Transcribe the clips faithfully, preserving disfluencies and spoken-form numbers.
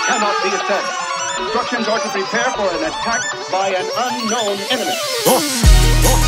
cannot be established. Instructions are to prepare for an attack by an unknown enemy. Oh. Oh.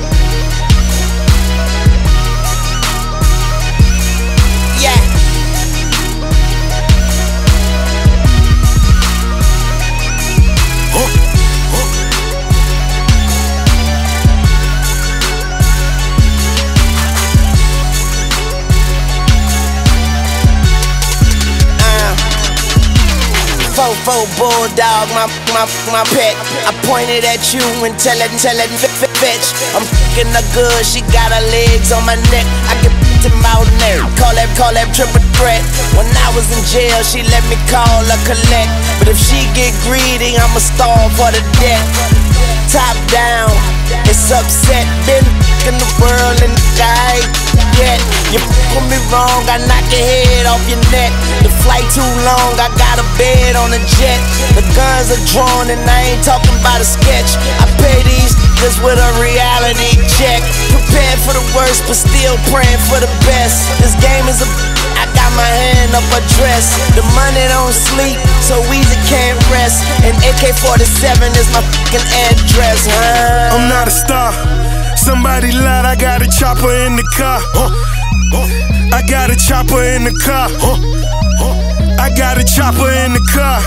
Fofo bulldog, my my my pet. I pointed at you and tell it, tell it, fetch. I'm f***ing her good, she got her legs on my neck. I get to out there, call that, call that triple threat. When I was in jail, she let me call her collect. But if she get greedy, I'ma starve for the debt. Top down, it's upset. Been f***ing the world and I ain't yet. You f*** with me wrong, I knock your head off your neck. The flight too long, I got a bed on a jet. The guns are drawn and I ain't talking about a sketch. I pay these niggas with a reality check. Prepared for the worst, but still praying for the best. This game is a I got my hand up her dress. The money don't sleep, so Weezy can't rest. And A K forty-seven is my fucking address, huh? I'm not a star. Somebody lied, I got a chopper in the car. Huh? Huh? I got a chopper in the car. Huh? Huh? I got a chopper in the car.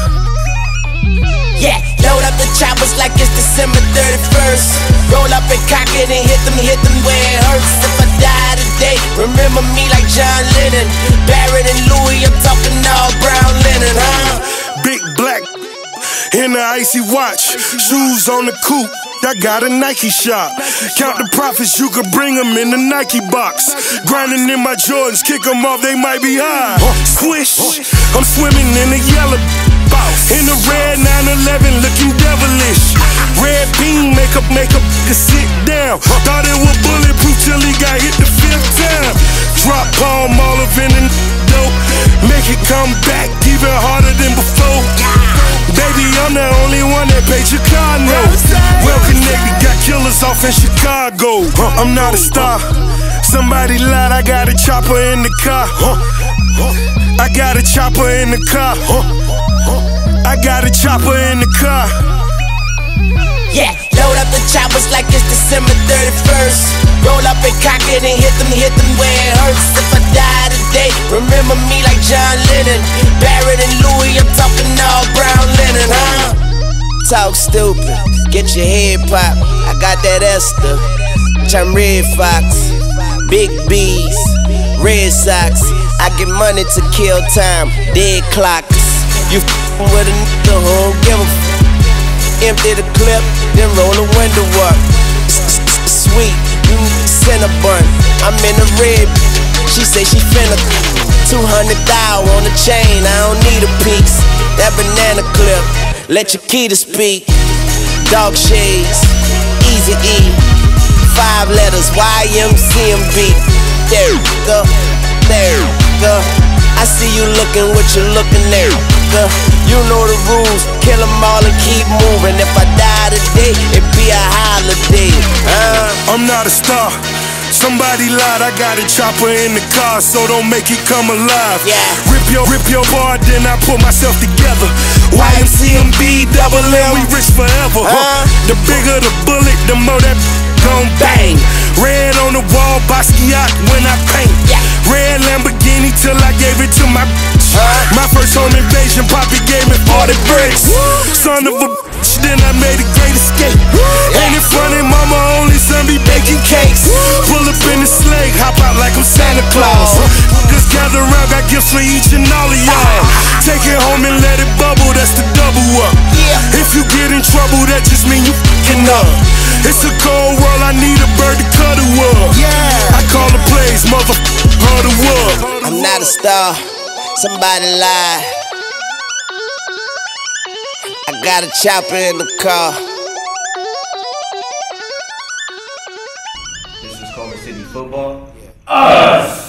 Yeah, load up the choppers like it's December thirty-first. Roll up and cock it and hit them, hit them where it hurts. If I die today, remember me like John Lennon. Barrett and Louis, I'm talking all brown linen, huh? Big black in the icy watch, shoes on the coupe. I got a Nike shop. Count the profits, you could bring them in the Nike box. Grinding in my Jordans, kick them off, they might be high. Swish, I'm swimming in the yellow box. In the red nine eleven, looking devilish. Red beam, make up, make up, to sit down. Thought it was bulletproof till he got hit the fifth time. Drop palm all of in the dope. Make it come back even harder than before. Baby, I'm the only one that paid your car note. Well connected, got killers off in Chicago. I'm not a star. Somebody lied, I got a chopper in the car. I got a chopper in the car. I got a chopper in the car. Yeah, load up the choppers like it's December thirty-first. Roll up and cock it and hit them, hit them where it hurts. If I die today, remember me like John Lennon. Barrett and Louis, I'm talking all brown linen, huh? Talk stupid, get your head popped. I got that Esther, I'm Red Fox. Big B's, Red Sox. I get money to kill time, dead clocks. You f***ing with a nigga who don't give a f***. Empty the clip, then roll the window up. Sweet, you Cinnabon. I'm in the red. She say she finna two hundred thousand on the chain. I don't need a piece. That banana clip, let your key to speak. Dog shades, Easy E. Five letters, Y M C M B. There you go, there you go. I see you looking what you looking there. You know the rules, kill them all and keep moving. If I die today, it be a holiday, uh. I'm not a star. Somebody lied, I got a chopper in the car, so don't make it come alive. Yeah. Rip your, rip your bar, then I put myself together. Y M C M B, double L, we rich forever. Huh? The bigger the bullet, the more that gon' bang. Red on the wall, Basquiat when I paint. Yeah. Red Lamborghini till I gave it to my bitch. Huh? My first home invasion, Poppy gave me forty bricks. Woo. Son of a bitch, then I made a great escape. Yeah. Ain't it funny, mama only son be baking cakes. Woo. Pull up in the sleigh, hop out like I'm Santa Claus. Just gather around, got gifts for each and all of y'all. Take it home and let it bubble, that's the double up. Yeah. If you get in trouble, that just mean you f***ing up. It's a cold world, I need a bird to cuddle up. Yeah. I call the plays, motherfucker, huddle up. I'm not a star, somebody lied. I got a chopper in the car. This is Culver City Football. Yeah. Us!